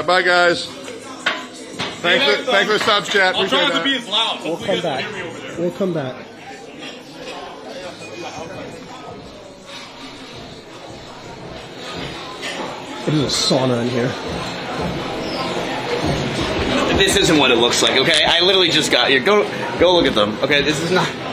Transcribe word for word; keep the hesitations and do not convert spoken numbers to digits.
Bye, guys. Thanks for, thanks for the subs, chat. I'll try not to be that. as loud. We'll come back. We'll come back. It is a sauna in here. This isn't what it looks like, okay? I literally just got here. Go, go look at them. Okay, this is not.